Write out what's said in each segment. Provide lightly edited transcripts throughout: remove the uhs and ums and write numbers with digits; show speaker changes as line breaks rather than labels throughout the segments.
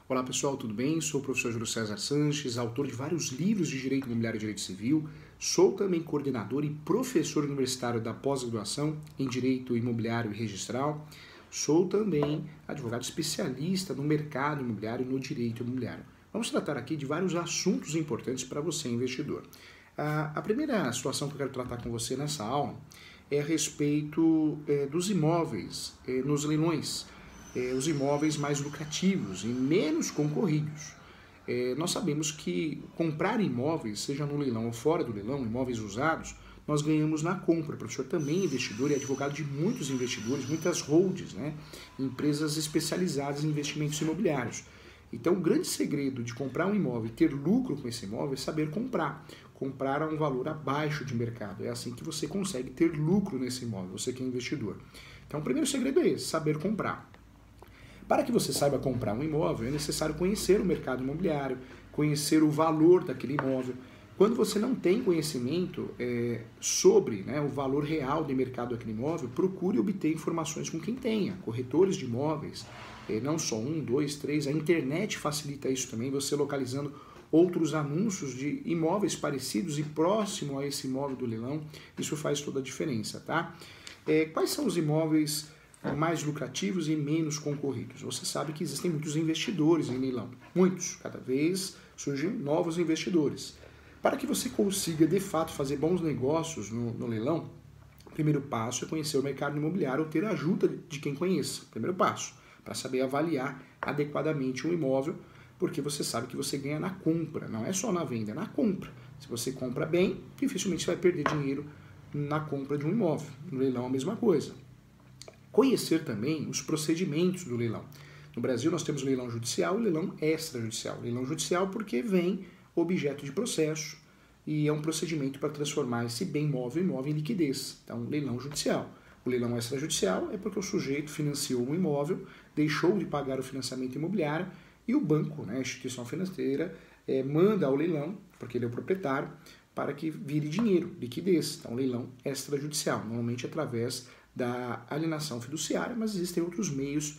Olá pessoal, tudo bem? Sou o professor Júlio César Sanches, autor de vários livros de Direito Imobiliário e Direito Civil. Sou também coordenador e professor universitário da pós-graduação em Direito Imobiliário e Registral. Sou também advogado especialista no mercado imobiliário e no direito imobiliário. Vamos tratar aqui de vários assuntos importantes para você, investidor. A primeira situação que eu quero tratar com você nessa aula é a respeito dos imóveis nos leilões. Os imóveis mais lucrativos e menos concorridos. Nós sabemos que comprar imóveis, seja no leilão ou fora do leilão, imóveis usados, nós ganhamos na compra. O professor também é investidor e advogado de muitos investidores, muitas holdings, né? Empresas especializadas em investimentos imobiliários. Então, o grande segredo de comprar um imóvel e ter lucro com esse imóvel é saber comprar. Comprar a um valor abaixo de mercado. É assim que você consegue ter lucro nesse imóvel, você que é investidor. Então, o primeiro segredo é esse, saber comprar. Para que você saiba comprar um imóvel, é necessário conhecer o mercado imobiliário, conhecer o valor daquele imóvel. Quando você não tem conhecimento sobre o valor real de mercado daquele imóvel, procure obter informações com quem tenha. Corretores de imóveis, não só um, dois, três, a internet facilita isso também, você localizando outros anúncios de imóveis parecidos e próximo a esse imóvel do leilão, isso faz toda a diferença, tá? Quais são os imóveis mais lucrativos e menos concorridos? Você sabe que existem muitos investidores em leilão, muitos, cada vez surgem novos investidores. Para que você consiga de fato fazer bons negócios no leilão, o primeiro passo é conhecer o mercado imobiliário ou ter a ajuda de quem conheça. Primeiro passo, para saber avaliar adequadamente um imóvel, porque você sabe que você ganha na compra, não é só na venda, é na compra. Se você compra bem, dificilmente você vai perder dinheiro na compra de um imóvel. No leilão é a mesma coisa. Conhecer também os procedimentos do leilão. No Brasil nós temos leilão judicial e leilão extrajudicial. Leilão judicial porque vem objeto de processo e é um procedimento para transformar esse bem móvel em liquidez. Então, leilão judicial. O leilão extrajudicial é porque o sujeito financiou um imóvel, deixou de pagar o financiamento imobiliário e o banco, a instituição financeira, manda ao leilão, porque ele é o proprietário, para que vire dinheiro, liquidez. Então, leilão extrajudicial, normalmente através da alienação fiduciária, mas existem outros meios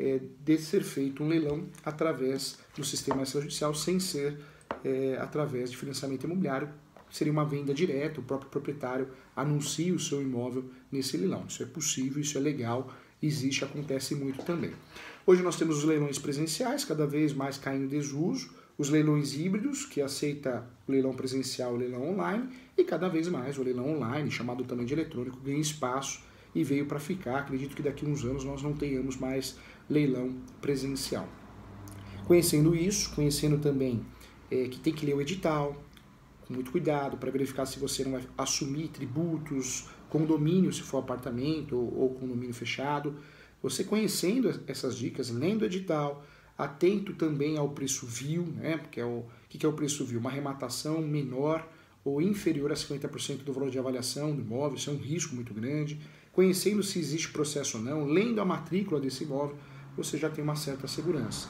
de ser feito um leilão através do sistema extrajudicial, sem ser através de financiamento imobiliário. Seria uma venda direta, o próprio proprietário anuncia o seu imóvel nesse leilão. Isso é possível, isso é legal, existe, acontece muito também. Hoje nós temos os leilões presenciais, cada vez mais caindo em desuso, os leilões híbridos, que aceita o leilão presencial e o leilão online, e cada vez mais o leilão online, chamado também de eletrônico, ganha espaço e veio para ficar. Acredito que daqui a uns anos nós não tenhamos mais leilão presencial. Conhecendo isso, conhecendo também que tem que ler o edital, com muito cuidado, para verificar se você não vai assumir tributos, condomínio, se for apartamento ou condomínio fechado. Você conhecendo essas dicas, lendo o edital, atento também ao preço vil, porque o que é o preço vil? Uma arrematação menor ou inferior a 50% do valor de avaliação do imóvel, isso é um risco muito grande. Conhecendo se existe processo ou não, lendo a matrícula desse imóvel, você já tem uma certa segurança.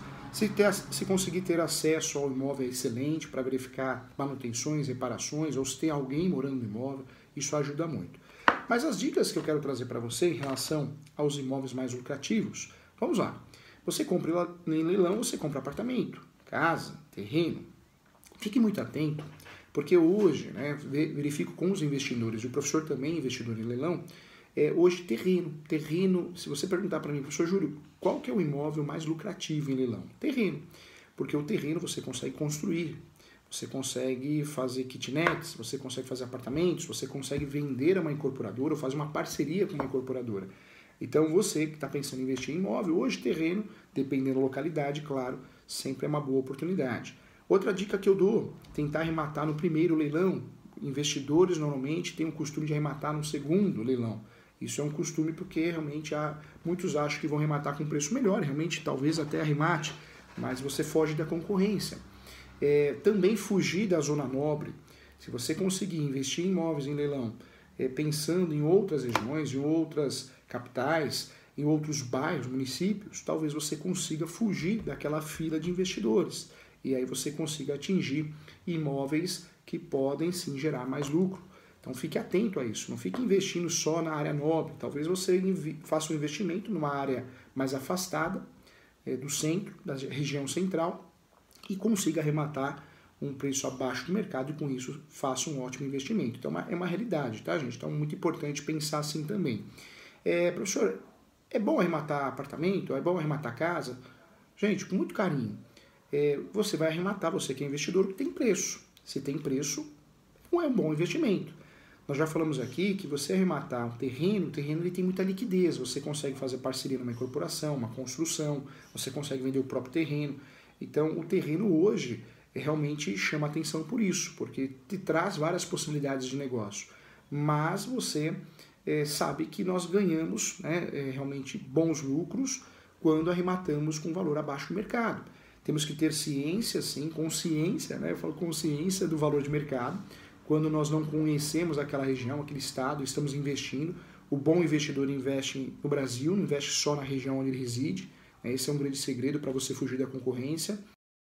Se conseguir ter acesso ao imóvel é excelente para verificar manutenções, reparações, ou se tem alguém morando no imóvel, isso ajuda muito. Mas as dicas que eu quero trazer para você em relação aos imóveis mais lucrativos, vamos lá. Você compra em leilão, você compra apartamento, casa, terreno. Fique muito atento, porque hoje, verifico com os investidores, e o professor também é investidor em leilão, hoje terreno, se você perguntar para mim, professor Júlio, qual que é o imóvel mais lucrativo em leilão? Terreno, porque o terreno você consegue construir, você consegue fazer kitnets, você consegue fazer apartamentos, você consegue vender a uma incorporadora ou fazer uma parceria com uma incorporadora. Então você que está pensando em investir em imóvel, hoje terreno, dependendo da localidade, claro, sempre é uma boa oportunidade. Outra dica que eu dou, tentar arrematar no primeiro leilão. Investidores normalmente têm o costume de arrematar no segundo leilão. Isso é um costume porque realmente muitos acham que vão arrematar com preço melhor, realmente talvez até arremate, mas você foge da concorrência. Também fugir da zona nobre. Se você conseguir investir em imóveis em leilão, pensando em outras regiões, em outras capitais, em outros bairros, municípios, talvez você consiga fugir daquela fila de investidores. E aí você consiga atingir imóveis que podem sim gerar mais lucro. Então fique atento a isso, não fique investindo só na área nobre. Talvez você faça um investimento numa área mais afastada, do centro, da região central, e consiga arrematar um preço abaixo do mercado e com isso faça um ótimo investimento. Então é uma realidade, tá, gente? Então é muito importante pensar assim também. Professor, é bom arrematar apartamento? É bom arrematar casa? Gente, com muito carinho. Você vai arrematar, você que é investidor, que tem preço. Se tem preço, não é um bom investimento. Nós já falamos aqui que você arrematar o terreno ele tem muita liquidez. Você consegue fazer parceria numa incorporação, uma construção, você consegue vender o próprio terreno. Então, o terreno hoje realmente chama atenção por isso, porque te traz várias possibilidades de negócio. Mas você sabe que nós ganhamos realmente bons lucros quando arrematamos com valor abaixo do mercado. Temos que ter ciência, sim, consciência, eu falo consciência do valor de mercado. Quando nós não conhecemos aquela região, aquele estado, estamos investindo. O bom investidor investe no Brasil, não investe só na região onde ele reside. Esse é um grande segredo para você fugir da concorrência.